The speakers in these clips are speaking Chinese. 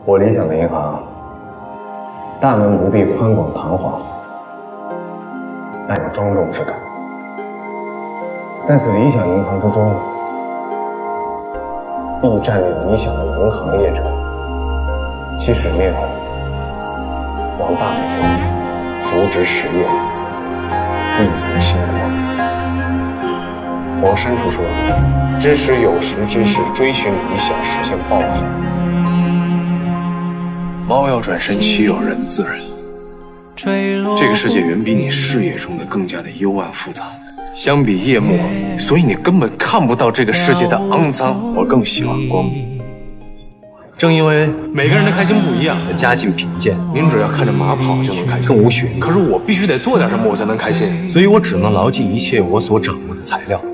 我理想的银行，大门不必宽广堂皇，带有庄重之感。但是理想银行之中，必站立理想的银行业者，其使命往大处说，扶植实业，利民兴国；往深处说，支持有识之士追寻理想，实现抱负。 猫要转身，岂有人自然？这个世界远比你视野中的更加的幽暗复杂。相比夜幕，所以你根本看不到这个世界的肮脏。我更喜欢光明。正因为每个人的开心不一样，家境贫贱，您只要看着马跑就能开心，更无血。可是我必须得做点什么，我才能开心，所以我只能牢记一切我所掌握的材料。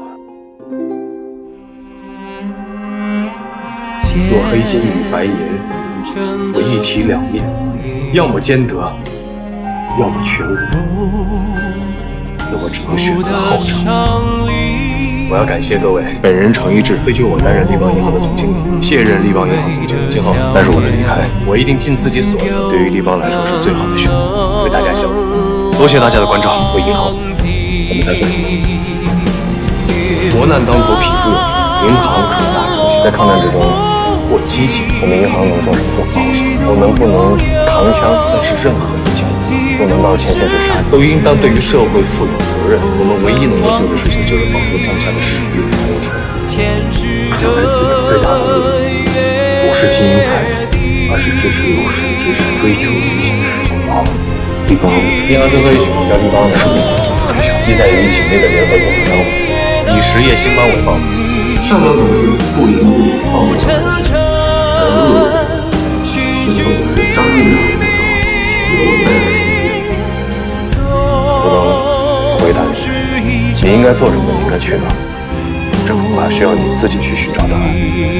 若黑金与白银，我一体两面，要么兼得，要么全无。那我只能选择后者。我要感谢各位，本人程一志推举我担任立邦银行的总经理，卸任立邦银行总经理。今后，但是我的离开，我一定尽自己所能，对于立邦来说是最好的选择，为大家效力。多谢大家的关照，为银行服务，我们再会。国难当头，匹夫有责，银行可大可小。 在抗战之中， 或激情， 我们银行能做什么？做保守。我们不能扛枪， 但是任何一家不能到前线去杀， 都应当对于社会负有责任。我们唯一能够做的事情，就是保护庄家的实力还有储蓄。向来基本最大的目的，不是经营财富，而是支持有识之士追求理想，实现抱负。立邦银行之所以取名叫立邦的是意在于紧密的联合共同生活， 以实业兴邦为报。 上当总是不言不语，报不了本性，而恶人却总是张力而不走，犹在人间。 不能回答你，你应该做什么，你应该去哪，这恐怕需要你自己去寻找答案。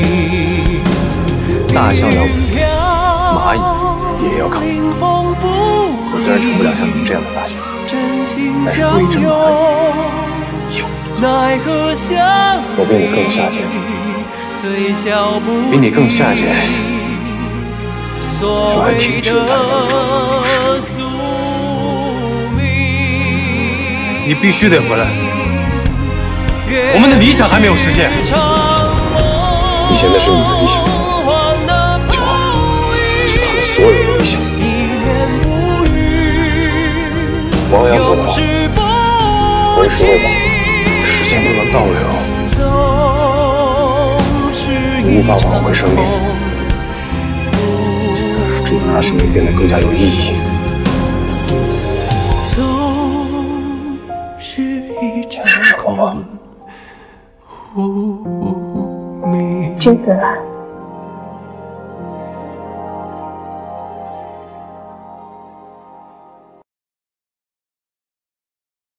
大象要蚂蚁也要靠你。我虽然成不了像您这样的大象，但是对着蚂蚁也护住它。 我比你更下贱， 比你更下贱，我还挺直坦荡着明事。你必须得回来，我们的理想还没有实现。 你现在是你的理想，就好，是他们所有的理想。亡羊补牢，为时未晚， 时间不能倒流， 你无法挽回生命，只能让生命变得更加有意义。 君子兰。